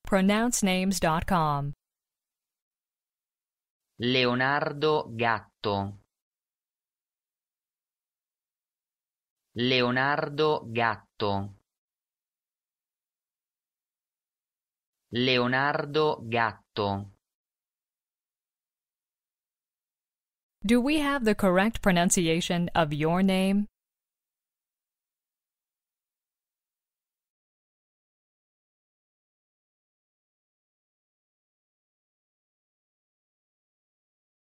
pronouncenames.com. Leonardo Gatto. Leonardo Gatto. Leonardo Gatto. Do we have the correct pronunciation of your name?